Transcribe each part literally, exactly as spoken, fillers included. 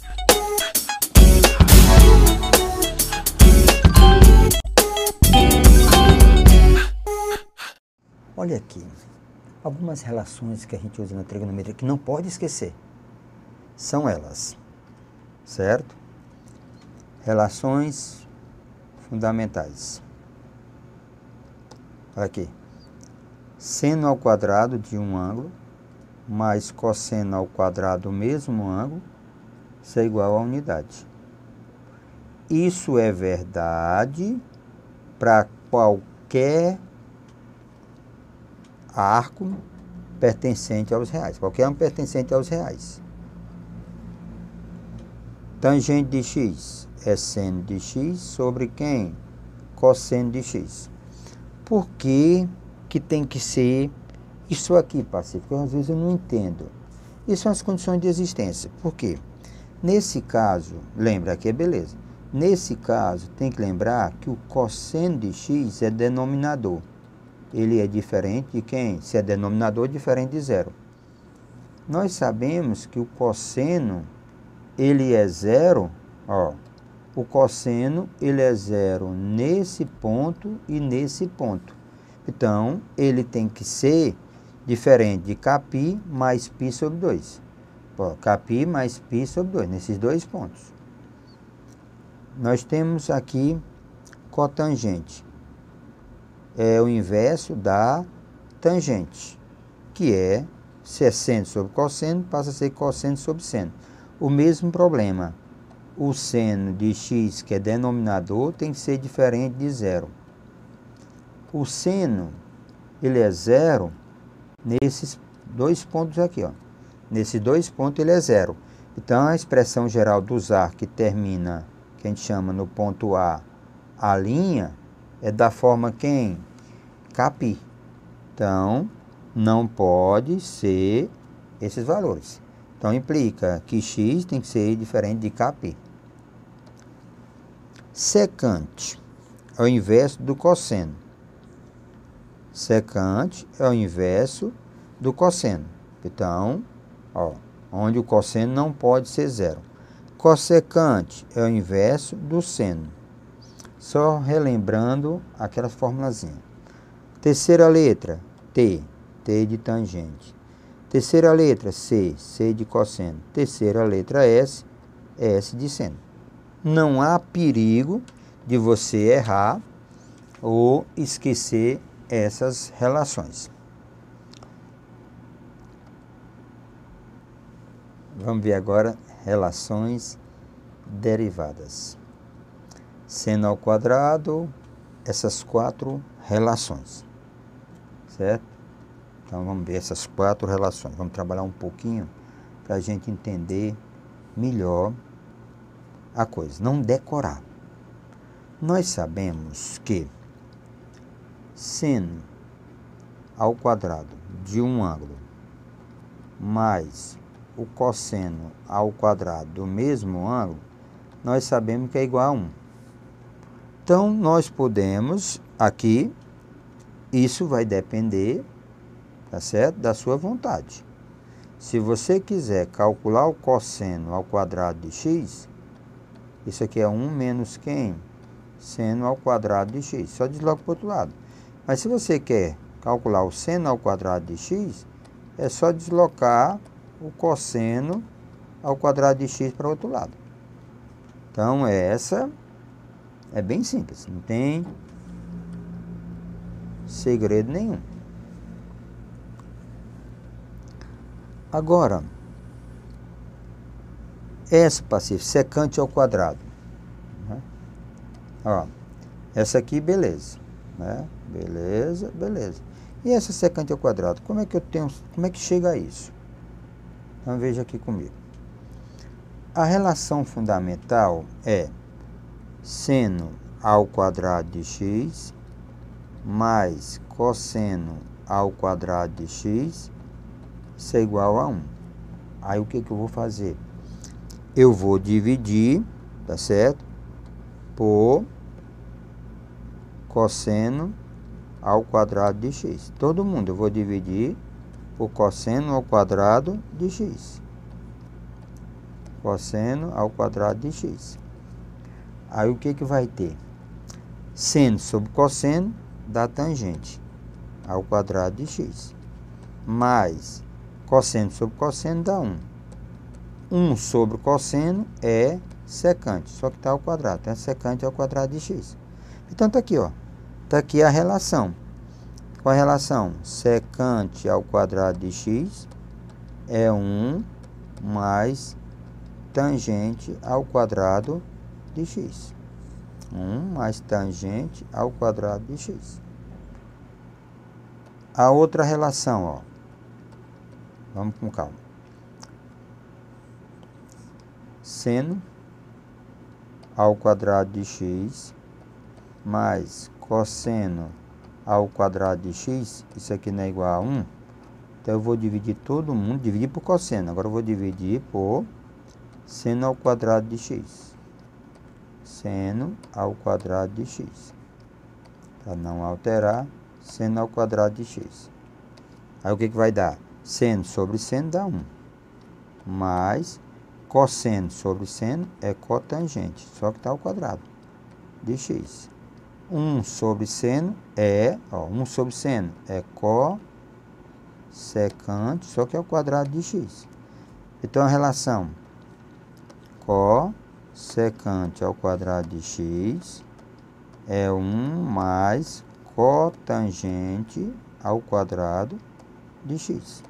Olha aqui, algumas relações que a gente usa na trigonometria que não pode esquecer. São elas, certo? Relações fundamentais. Olha aqui. Seno ao quadrado de um ângulo mais cosseno ao quadrado do mesmo ângulo, isso é igual à unidade. Isso é verdade para qualquer arco pertencente aos reais. Qualquer um pertencente aos reais. Tangente de x é seno de x sobre quem? Cosseno de x. Por que que tem que ser isso aqui, Pacífico? Às vezes eu não entendo. Isso são as condições de existência. Por quê? Nesse caso, lembra aqui é beleza. Nesse caso, tem que lembrar que o cosseno de x é denominador. Ele é diferente de quem? Se é denominador, diferente de zero. Nós sabemos que o cosseno, ele é zero, ó. O cosseno, ele é zero nesse ponto e nesse ponto. Então, ele tem que ser diferente de κ mais π sobre dois. Ó, κ mais π sobre dois, nesses dois pontos. Nós temos aqui cotangente. É o inverso da tangente, que é, se é seno sobre cosseno, passa a ser cosseno sobre seno. O mesmo problema. O seno de x, que é denominador, tem que ser diferente de zero. O seno, ele é zero nesses dois pontos aqui, ó. Nesses dois pontos ele é zero. Então, a expressão geral dos arcos que termina, que a gente chama no ponto A, a linha, é da forma quem? κ. Então, não pode ser esses valores. Então, implica que x tem que ser diferente de κ. Secante é o inverso do cosseno. Secante é o inverso do cosseno. Então, ó, onde o cosseno não pode ser zero. Cossecante é o inverso do seno. Só relembrando aquela formulazinha. Terceira letra, T, T de tangente. Terceira letra, C, C de cosseno. Terceira letra, S, S de seno. Não há perigo de você errar ou esquecer essas relações. Vamos ver agora relações derivadas. Seno ao quadrado, essas quatro relações, certo? Então, vamos ver essas quatro relações. Vamos trabalhar um pouquinho para a gente entender melhor a coisa, não decorar. Nós sabemos que seno ao quadrado de um ângulo mais o cosseno ao quadrado do mesmo ângulo, nós sabemos que é igual a um. Então, nós podemos, aqui, isso vai depender, tá certo? Da sua vontade. Se você quiser calcular o cosseno ao quadrado de x, isso aqui é um menos quem? Seno ao quadrado de x. Só desloca para o outro lado. Mas se você quer calcular o seno ao quadrado de x, é só deslocar o cosseno ao quadrado de x para o outro lado. Então, essa é bem simples. Não tem segredo nenhum. Agora, essa, Pacífico, secante ao quadrado. Né? Ó, essa aqui, beleza. Né? Beleza, beleza. E essa secante ao quadrado, como é que eu tenho, como é que chega a isso? Então, veja aqui comigo. A relação fundamental é seno ao quadrado de x mais cosseno ao quadrado de x, isso é igual a um. Aí, o que que eu vou fazer? Eu vou dividir, tá certo? Por cosseno ao quadrado de x. Todo mundo, eu vou dividir por cosseno ao quadrado de x. cosseno ao quadrado de x. Aí o que que vai ter? Seno sobre cosseno dá tangente ao quadrado de x. Mais cosseno sobre cosseno dá um. um sobre cosseno é secante, só que está ao quadrado. Então, é secante ao quadrado de x. Então, está aqui, ó. Está aqui a relação. Qual a relação? Secante ao quadrado de x é um mais tangente ao quadrado de x. um mais tangente ao quadrado de x. A outra relação, ó. Vamos com calma. Seno ao quadrado de x mais cosseno ao quadrado de x, isso aqui não é igual a um, então eu vou dividir todo mundo, dividir por cosseno, agora eu vou dividir por seno ao quadrado de x. Seno ao quadrado de x. Para não alterar, seno ao quadrado de x. Aí o que que vai dar? Seno sobre seno dá um. Mais cosseno sobre seno é cotangente, só que está ao quadrado de x. um sobre seno é, ó, um sobre seno é cossecante, só que é o quadrado de x. Então, a relação cossecante ao quadrado de x é um mais cotangente ao quadrado de x.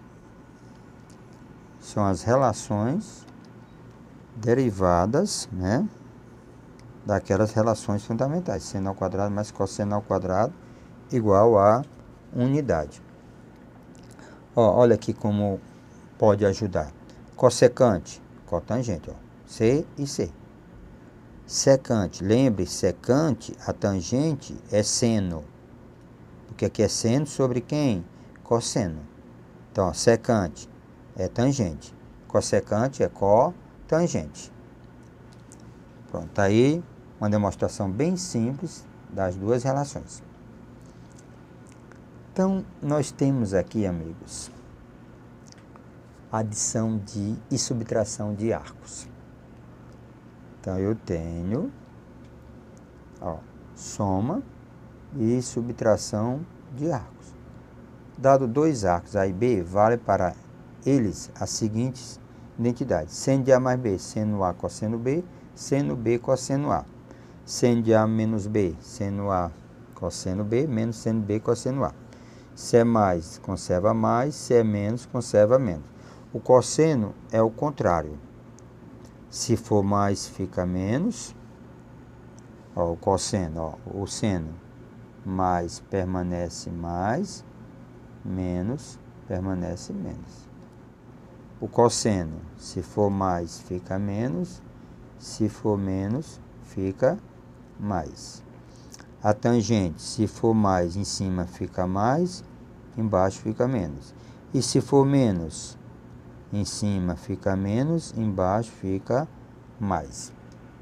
São as relações derivadas, né, daquelas relações fundamentais. Seno ao quadrado mais cosseno ao quadrado igual a unidade. Ó, olha aqui como pode ajudar. Cossecante, cotangente, ó, C e C. Secante, lembre, secante, a tangente é seno. Porque aqui é seno sobre quem? Cosseno. Então, ó, secante é tangente. Cossecante é cotangente. Pronto, tá aí uma demonstração bem simples das duas relações. Então, nós temos aqui, amigos, adição de e subtração de arcos. Então, eu tenho, ó, soma e subtração de arcos. Dado dois arcos A e B, vale para eles as seguintes identidades. Seno de A mais B, seno A cosseno B, seno B cosseno A. Seno de A menos B, seno A cosseno B, menos seno B cosseno A. Se é mais, conserva mais. Se é menos, conserva menos. O cosseno é o contrário. Se for mais, fica menos. Ó, o cosseno, ó, o seno mais permanece mais, menos permanece menos. O cosseno, se for mais, fica menos. Se for menos, fica mais. A tangente, se for mais, em cima fica mais, embaixo fica menos. E se for menos, em cima fica menos, embaixo fica mais.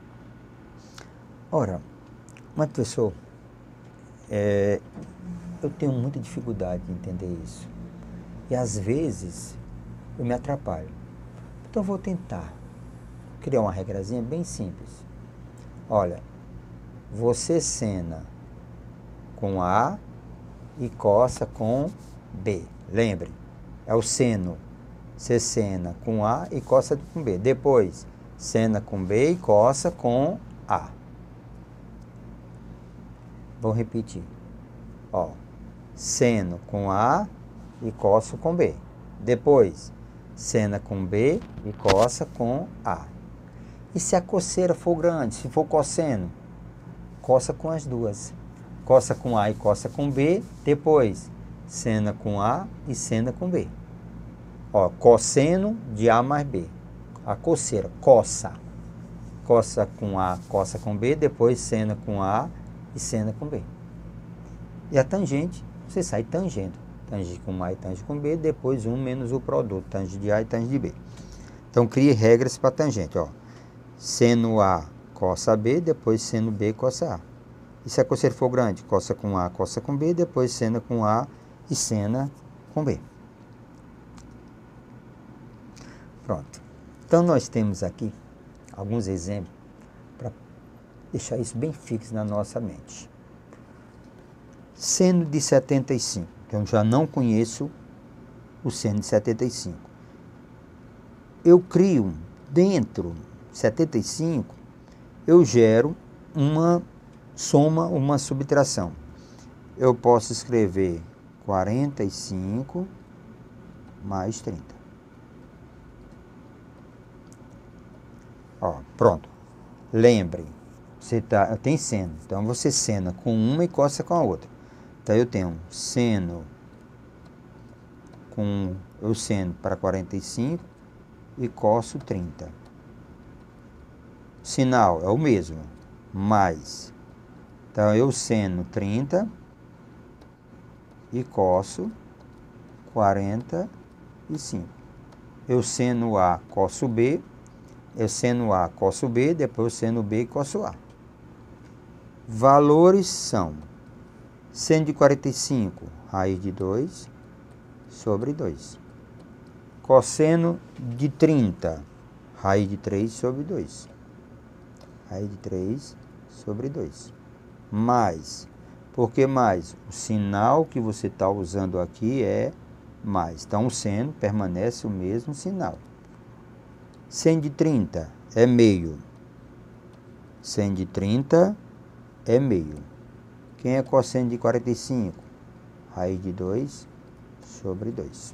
Ora, mas professor, é, eu tenho muita dificuldade de entender isso. E às vezes eu me atrapalho. Então eu vou tentar criar uma regrazinha bem simples. Olha, você cena com A e coça com B. Lembre, é o seno. Você cena com A e coça com B. Depois, cena com B e coça com A. Vou repetir. Ó, seno com A e coço com B. Depois, cena com B e coça com A. E se a coceira for grande, se for cosseno, coça com as duas. Coça com A e coça com B. Depois, sena com A e sena com B. Ó, cosseno de A mais B. A coceira, coça. Coça com A, coça com B. Depois, sena com A e sena com B. E a tangente, você sai tangendo. Tangente com A e tangente com B. Depois, um menos o produto. Tangente de A e tangente de B. Então, crie regras para tangente, ó. Seno A, coça B, depois seno B, coça A. E se a coceira for grande, coça com A, coça com B, depois sena com A e sena com B. Pronto. Então, nós temos aqui alguns exemplos para deixar isso bem fixo na nossa mente. Seno de setenta e cinco. Então, eu já não conheço o seno de setenta e cinco. Eu crio dentro de setenta e cinco, eu gero uma soma, uma subtração. Eu posso escrever quarenta e cinco mais trinta. Ó, pronto. Lembre, você tá, tem seno. Então, você sena com uma e coça com a outra. Então, eu tenho seno com... Eu seno para quarenta e cinco e coço trinta. Sinal é o mesmo, mais. Então, eu seno trinta e coço quarenta e cinco. Eu seno A, coço B. Eu seno A, coço B. Depois eu seno B e coço A. Valores são seno de quarenta e cinco, raiz de dois sobre dois. Cosseno de trinta, raiz de três sobre dois. Raiz de três sobre dois. Mais. Por que mais? O sinal que você está usando aqui é mais. Então, o seno permanece o mesmo sinal. Seno de trinta é meio. Seno de trinta é meio. Quem é cosseno de quarenta e cinco? Raiz de dois sobre dois.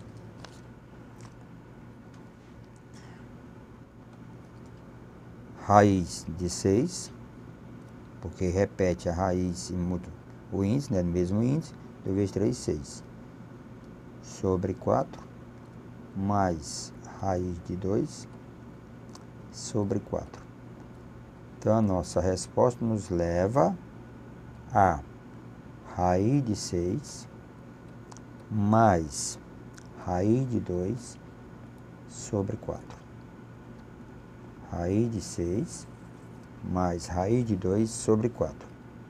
Raiz de seis, porque repete a raiz e muda o índice, né? Mesmo índice, dois vezes três, seis. Sobre quatro, mais raiz de dois, sobre quatro. Então, a nossa resposta nos leva a raiz de seis, mais raiz de dois, sobre quatro. Raiz de seis, mais raiz de dois sobre quatro.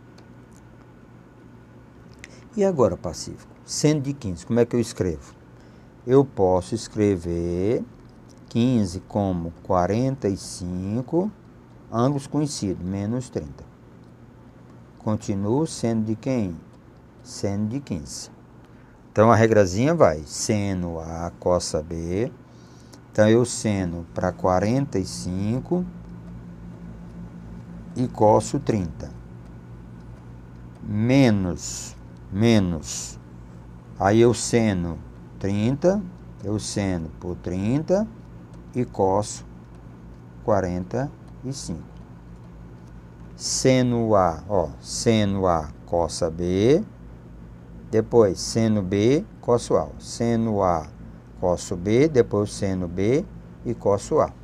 E agora, pacífico? Seno de quinze, como é que eu escrevo? Eu posso escrever quinze como quarenta e cinco, ângulos conhecidos, menos trinta. Continuo seno de quem? Seno de quinze. Então, a regrazinha vai seno A, cossa B. Então, eu seno para quarenta e cinco e coço trinta. Menos, menos. Aí, eu seno trinta, eu seno por trinta e coço quarenta e cinco. Seno A, ó, seno A, coça B. Depois, seno B, coço A. Seno A, coço B, depois seno B e coço A.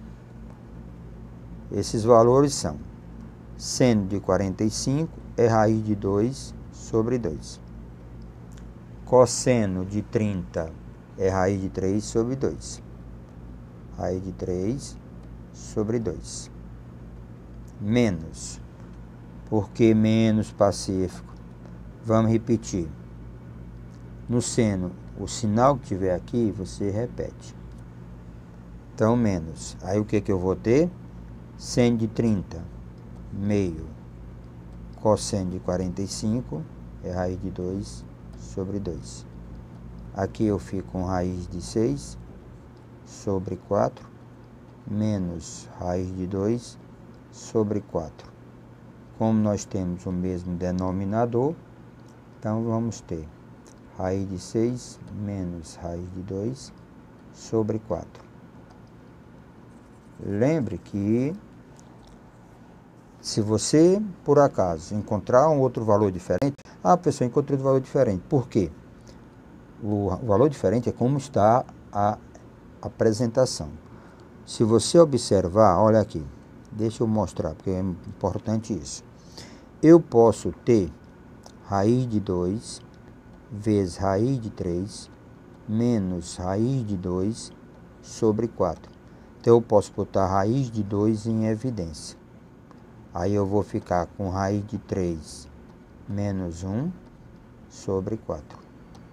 Esses valores são: seno de quarenta e cinco é raiz de dois sobre dois. Cosseno de trinta é raiz de três sobre dois. Raiz de três sobre dois. Menos. Por que menos, pacífico? Vamos repetir. No seno, o sinal que tiver aqui, você repete. Então, menos. Aí, o que que eu vou ter? Seno de trinta, meio. Cosseno de quarenta e cinco é raiz de dois sobre dois. Aqui eu fico com raiz de seis sobre quatro, menos raiz de dois sobre quatro. Como nós temos o mesmo denominador, então vamos ter raiz de seis menos raiz de dois sobre quatro. Lembre que, se você, por acaso, encontrar um outro valor diferente, ah, pessoal, encontrei outro valor diferente. Por quê? O valor diferente é como está a apresentação. Se você observar, olha aqui, deixa eu mostrar, porque é importante isso. Eu posso ter raiz de dois vezes raiz de três menos raiz de dois sobre quatro. Então, eu posso botar raiz de dois em evidência. Aí, eu vou ficar com raiz de três menos um sobre quatro.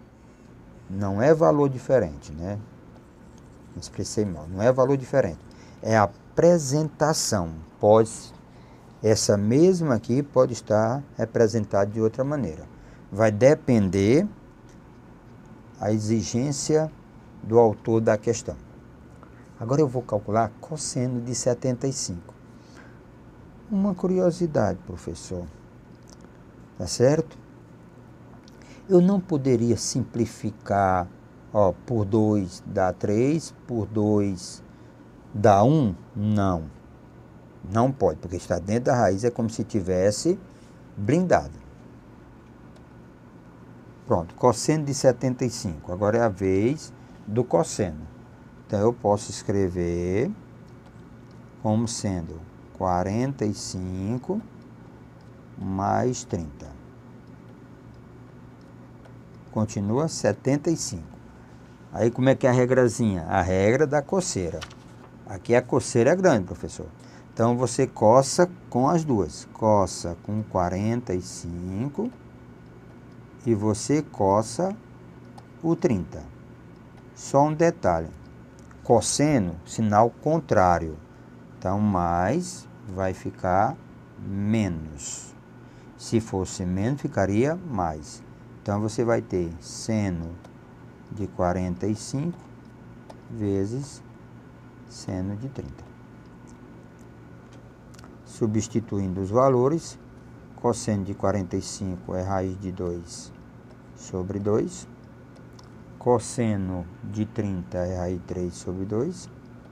Não é valor diferente, né? Me expressei mal. Não é valor diferente. é a apresentação. Pode, essa mesma aqui pode estar representada de outra maneira. Vai depender a exigência do autor da questão. Agora eu vou calcular cosseno de setenta e cinco. Uma curiosidade, professor. Tá certo? Eu não poderia simplificar, ó, por dois dá três, por dois dá um? Não. Não pode, porque está dentro da raiz, é como se tivesse blindado. Pronto, cosseno de setenta e cinco. Agora é a vez do cosseno. Então, eu posso escrever como sendo quarenta e cinco mais trinta. Continua setenta e cinco. Aí, como é que é a regrazinha? A regra da coceira. Aqui a coceira é grande, professor. Então, você coça com as duas. Coça com quarenta e cinco e você coça o trinta. Só um detalhe. Cosseno, sinal contrário. Então, mais vai ficar menos. Se fosse menos, ficaria mais. Então, você vai ter seno de quarenta e cinco vezes seno de trinta. Substituindo os valores, cosseno de quarenta e cinco é raiz de dois sobre dois. Cosseno de trinta é raiz de três sobre dois.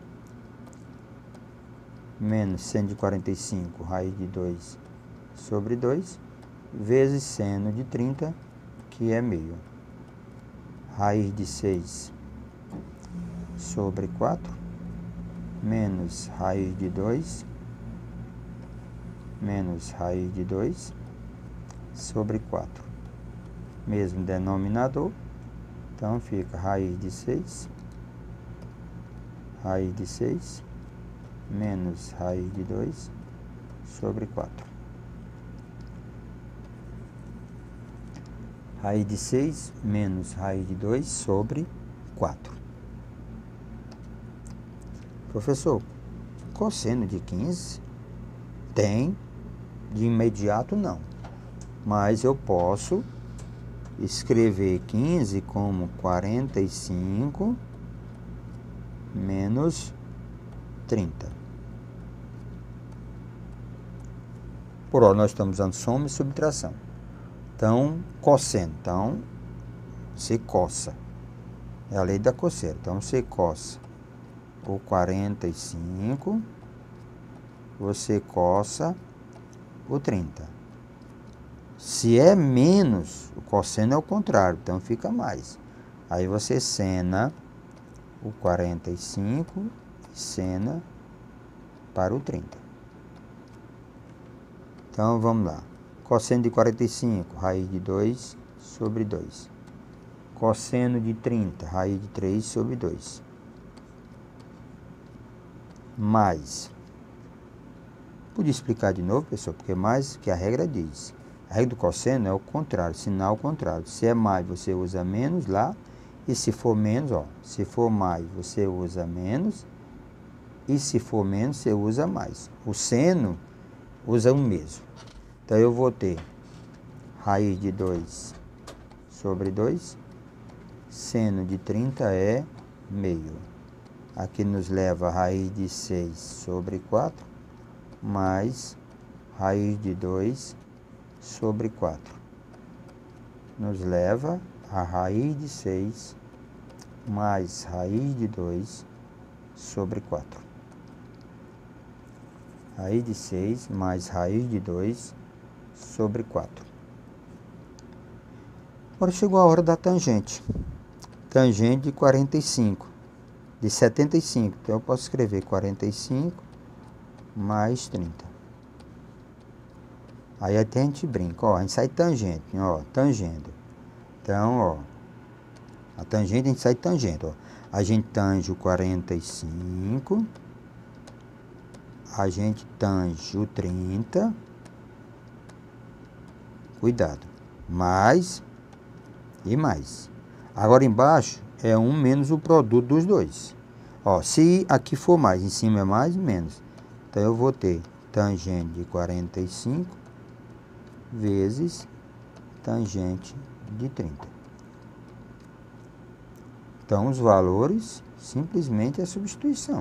Menos seno de quarenta e cinco, raiz de dois sobre dois. Vezes seno de trinta, que é meio. Raiz de seis sobre quatro. Menos raiz de dois. Menos raiz de dois sobre quatro. Mesmo denominador. Então, fica raiz de seis. Raiz de seis. Menos raiz de dois sobre quatro. Raiz de seis menos raiz de dois sobre quatro. Professor, cosseno de quinze tem, de imediato não. Mas eu posso escrever quinze como quarenta e cinco menos trinta. Por hora nós estamos usando soma e subtração. Então, cosseno. Então, você coça. É a lei da coceira. Então, você coça o quarenta e cinco, você coça o trinta. Se é menos, o cosseno é o contrário, então fica mais. Aí você sena o quarenta e cinco e sena para o trinta. Então, vamos lá. Cosseno de quarenta e cinco, raiz de dois sobre dois. Cosseno de trinta, raiz de três sobre dois. Mais. Podia explicar de novo, pessoal, porque mais que a regra diz. A regra do cosseno é o contrário, sinal contrário. Se é mais, você usa menos lá. E se for menos, ó, se for mais, você usa menos. E se for menos, você usa mais. O seno usa o mesmo. Então, eu vou ter raiz de dois sobre dois. Seno de trinta é meio. Aqui nos leva a raiz de seis sobre quatro. Mais raiz de dois sobre quatro. Nos leva a raiz de seis mais raiz de dois sobre quatro. Raiz de seis mais raiz de dois sobre quatro. Agora chegou a hora da tangente. Tangente de quarenta e cinco. De setenta e cinco. Então, eu posso escrever quarenta e cinco mais trinta. Aí até a gente brinca, ó, a gente sai tangente, ó, tangendo. Então, ó, a tangente a gente sai tangente, ó. A gente tange o quarenta e cinco, a gente tange o trinta, cuidado, mais e mais. Agora embaixo é um menos o produto dos dois. Ó, se aqui for mais, em cima é mais, menos. Então, eu vou ter tangente de quarenta e cinco vezes tangente de trinta. Então, os valores simplesmente é substituição.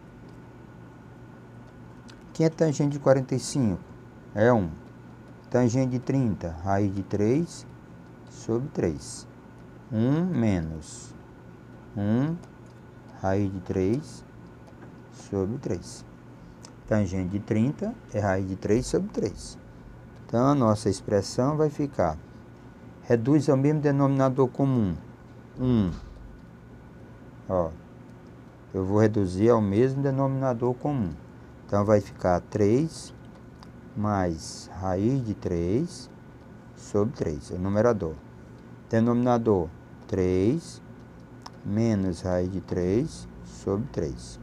Quem é tangente de quarenta e cinco? É um. Tangente de trinta, raiz de três sobre três. um menos um, raiz de três sobre três. Tangente de trinta é raiz de três sobre três. Então, a nossa expressão vai ficar, reduz ao mesmo denominador comum, um. Ó, eu vou reduzir ao mesmo denominador comum. Então, vai ficar três mais raiz de três sobre três, é o numerador. Denominador, três menos raiz de três sobre três.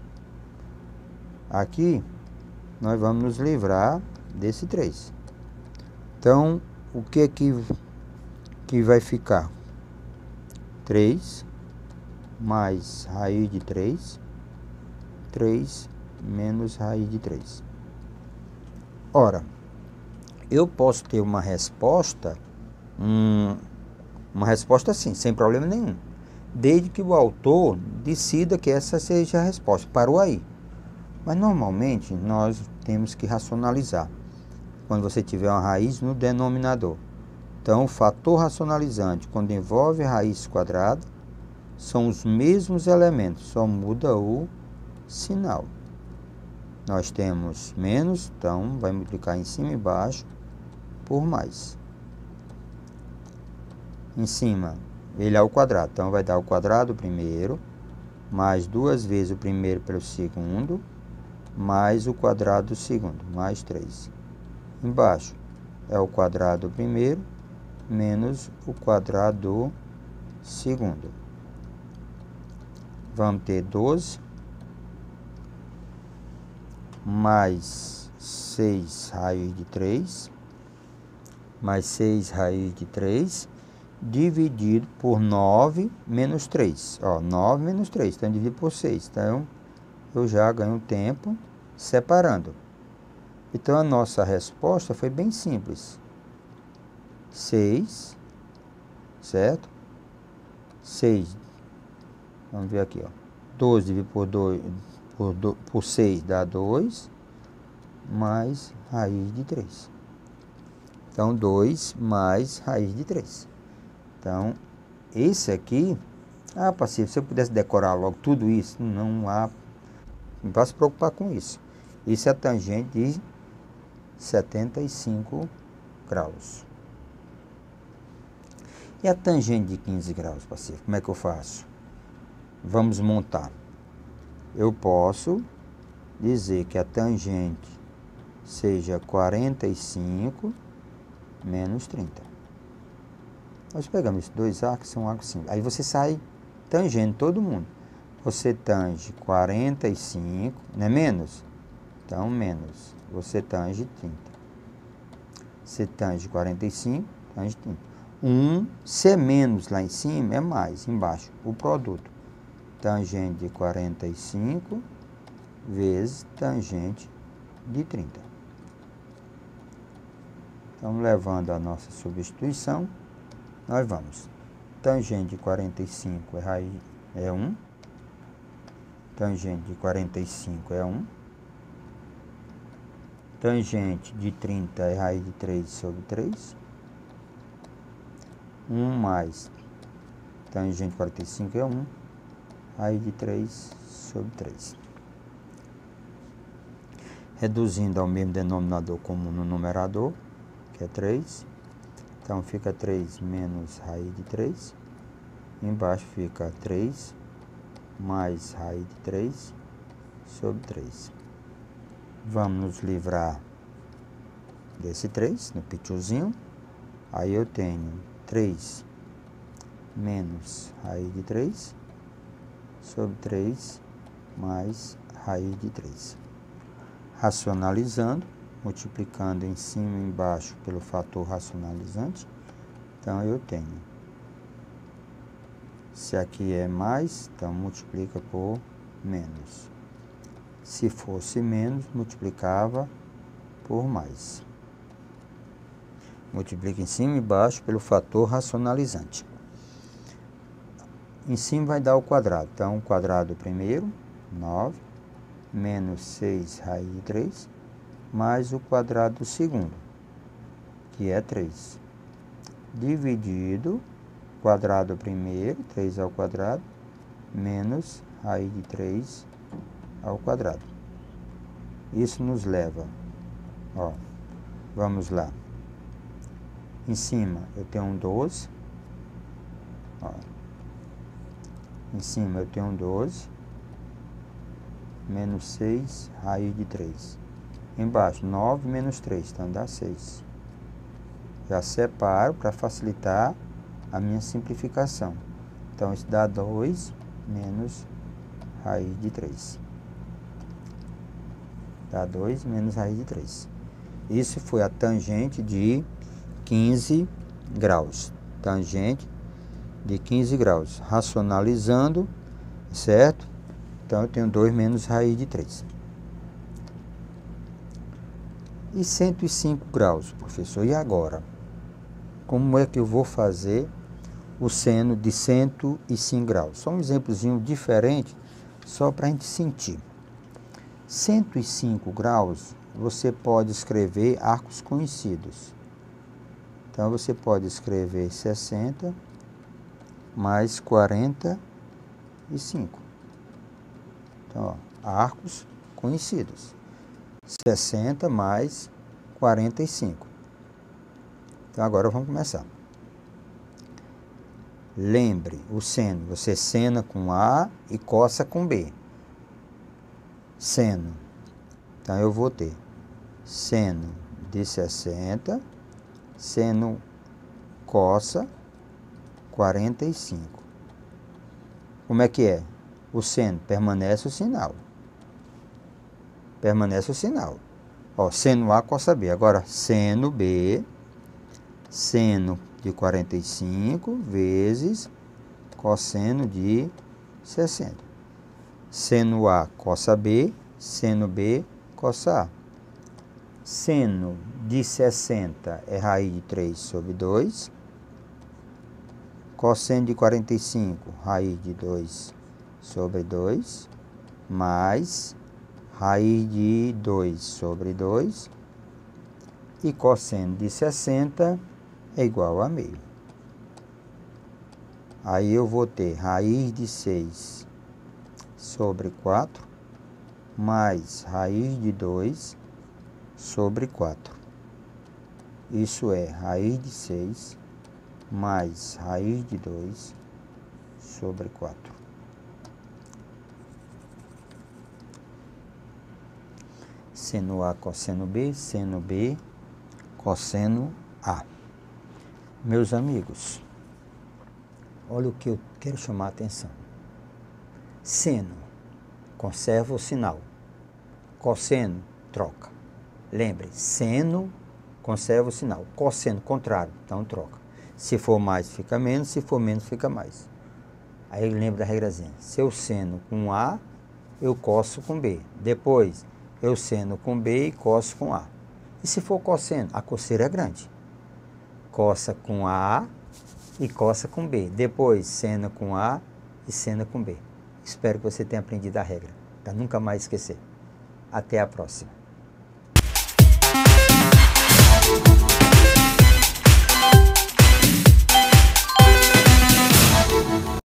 Aqui, nós vamos nos livrar desse três. Então, o que é que, que vai ficar? três mais raiz de três, três menos raiz de três. Ora, eu posso ter uma resposta, um, uma resposta assim, sem problema nenhum, desde que o autor decida que essa seja a resposta. Parou aí. Mas normalmente nós temos que racionalizar quando você tiver uma raiz no denominador. Então, o fator racionalizante, quando envolve raiz quadrada, são os mesmos elementos, só muda o sinal. Nós temos menos, então vai multiplicar em cima e embaixo por mais. Em cima, ele é ao quadrado, então vai dar o quadrado primeiro, mais duas vezes o primeiro pelo segundo, mais o quadrado do segundo, mais três. Embaixo é o quadrado do primeiro, menos o quadrado do segundo. Vamos ter doze, mais seis raiz de três, mais seis raiz de três, dividido por nove menos três. Ó, nove menos três, então dividido por seis. Então, eu já ganho tempo separando. Então, a nossa resposta foi bem simples. seis, certo? seis, vamos ver aqui, ó. doze dividido por, dois, por, do, por seis dá dois, mais raiz de três. Então, dois mais raiz de três. Então, esse aqui, ah, passivo, se eu pudesse decorar logo tudo isso, não há, não vai se preocupar com isso. Isso é a tangente de setenta e cinco graus. E a tangente de quinze graus, passivo, como é que eu faço? Vamos montar. Eu posso dizer que a tangente seja quarenta e cinco menos trinta. Nós pegamos esses dois arcos, são arcos simples. Aí você sai tangendo todo mundo. Você tange quarenta e cinco, não é menos? Então, menos. Você tange trinta. Você tange quarenta e cinco, tange trinta. um, se menos lá em cima, é mais, embaixo, o produto. Tangente de quarenta e cinco vezes tangente de trinta. Então, levando a nossa substituição, nós vamos. Tangente de quarenta e cinco é, raiz, é um. Tangente de quarenta e cinco é um. Tangente de trinta é raiz de três sobre três. um mais tangente de quarenta e cinco é um. Raiz de três sobre três. Reduzindo ao mesmo denominador comum no numerador, que é três. Então, fica três menos raiz de três. Embaixo fica três mais raiz de três sobre três. Vamos nos livrar desse três, no pitiozinho. Aí eu tenho três menos raiz de três sobre três mais raiz de três. Racionalizando, multiplicando em cima e embaixo pelo fator racionalizante. Então, eu tenho, se aqui é mais, então multiplica por menos. Se fosse menos, multiplicava por mais. Multiplica em cima e embaixo pelo fator racionalizante. Em cima vai dar o quadrado. Então, o quadrado primeiro, nove, menos seis raiz de três, mais o quadrado do segundo, que é três. Dividido, quadrado primeiro, três ao quadrado, menos raiz de três ao quadrado. Isso nos leva, ó, vamos lá. Em cima eu tenho um doze, ó. Em cima eu tenho um doze, menos seis raiz de três. Embaixo, nove menos três, então dá seis. Já separo para facilitar a minha simplificação. Então, isso dá dois menos raiz de três. Dá dois menos raiz de três. Isso foi a tangente de quinze graus. Tangente de quinze graus. Racionalizando, certo? Então, eu tenho dois menos raiz de três. E cento e cinco graus, professor. E agora? Como é que eu vou fazer o seno de cento e cinco graus? Só um exemplozinho diferente, só para a gente sentir. cento e cinco graus, você pode escrever arcos conhecidos. Então, você pode escrever sessenta mais quarenta e cinco. Então, ó, arcos conhecidos. sessenta mais quarenta e cinco. Então, agora vamos começar. Lembre, o seno, você sena com A e coça com B. Seno. Então, eu vou ter seno de sessenta, seno coça quarenta e cinco. Como é que é? O seno permanece o sinal. Permanece o sinal. Ó, seno A, coça B. Agora, seno B, seno de quarenta e cinco vezes cosseno de sessenta. Seno A, coça B, seno B, coça A. Seno de sessenta é raiz de três sobre dois. Cosseno de quarenta e cinco, raiz de dois sobre dois, mais raiz de dois sobre dois, e cosseno de sessenta é igual a meio. Aí eu vou ter raiz de seis sobre quatro, mais raiz de dois sobre quatro. Isso é raiz de seis mais raiz de dois sobre quatro. Seno A, cosseno B, seno B, cosseno A. Meus amigos, olha o que eu quero chamar a atenção. Seno, conserva o sinal. Cosseno, troca. Lembre, seno, conserva o sinal. Cosseno, contrário, então troca. Se for mais, fica menos. Se for menos, fica mais. Aí lembra da regrazinha. Se eu seno com A, eu coço com B. Depois, eu seno com B e coço com A. E se for cosseno? A coceira é grande. Coça com A e coça com B. Depois, sena com A e sena com B. Espero que você tenha aprendido a regra, para nunca mais esquecer. Até a próxima.